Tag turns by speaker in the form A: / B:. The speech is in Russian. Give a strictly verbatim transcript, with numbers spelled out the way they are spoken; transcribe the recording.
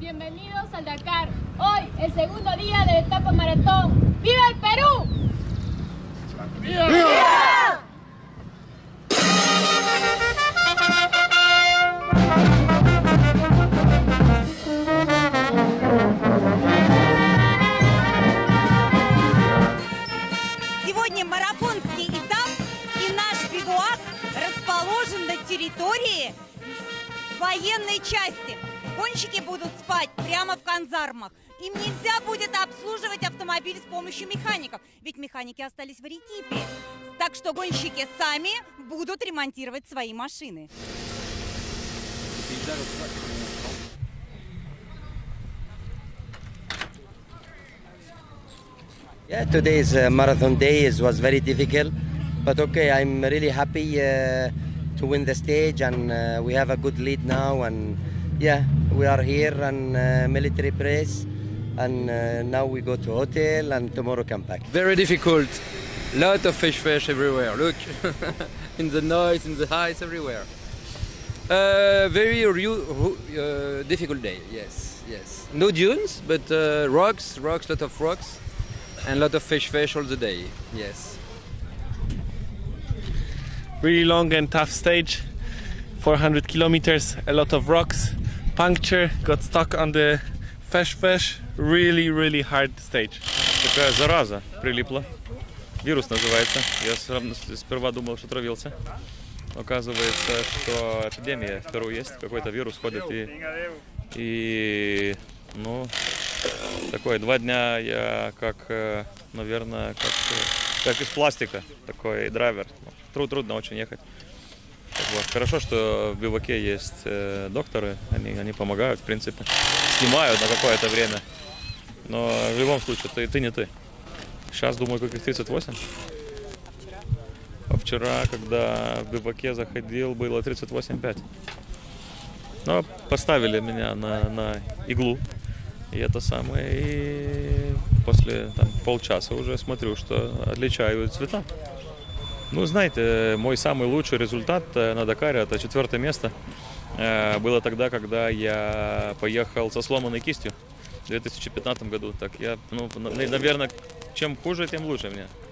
A: bienvenidos al Dakar. Hoy, el segundo día de la etapa maratón. ¡Viva el Perú! ¡Viva! ¡Viva!
B: Сегодня марафонский этап, и наш бивуак расположен на территории военной части. Гонщики будут спать прямо в казармах. Им нельзя будет обслуживать автомобиль с помощью механиков, ведь механики остались в Арекипе. Так что гонщики сами будут ремонтировать свои машины.
C: Yeah, today's uh, marathon day is, was very difficult, but okay, I'm really happy uh, to win the stage, and uh, we have a good lead now, and yeah, we are here on uh, military base, and uh, now we go to hotel, and tomorrow come back.
D: Very difficult, lot of fish fish everywhere, look, in the noise, in the heights, everywhere. Uh, very uh, difficult day, yes, yes. No dunes, but uh, rocks, rocks, lot of rocks. And a lot of fish fish all the day, yes.
E: Really long and tough stage, four hundred kilometers, a lot of rocks, puncture, got stuck on the fish fish, really, really hard stage.
F: Такая зараза прилипла, вирус называется. Я сперва думал, что травился. Оказывается, что эпидемия в Перу есть, какой-то вирус ходит и, и ну, такое, два дня я как, наверное, как, как из пластика, такой драйвер. Труд, трудно очень ехать. Вот. Хорошо, что в биваке есть э, докторы, они, они помогают, в принципе, снимают на какое-то время. Но в любом случае, ты, ты не ты. Сейчас, думаю, каких тридцать восемь. А вчера, когда в биваке заходил, было тридцать восемь пять. Но поставили меня на, на иглу. И это самое, и после там, полчаса уже смотрю, что отличаю цвета. Ну, знаете, мой самый лучший результат на Дакаре, это четвертое место, было тогда, когда я поехал со сломанной кистью в две тысячи пятнадцатом году. Так я, ну, наверное, чем хуже, тем лучше мне.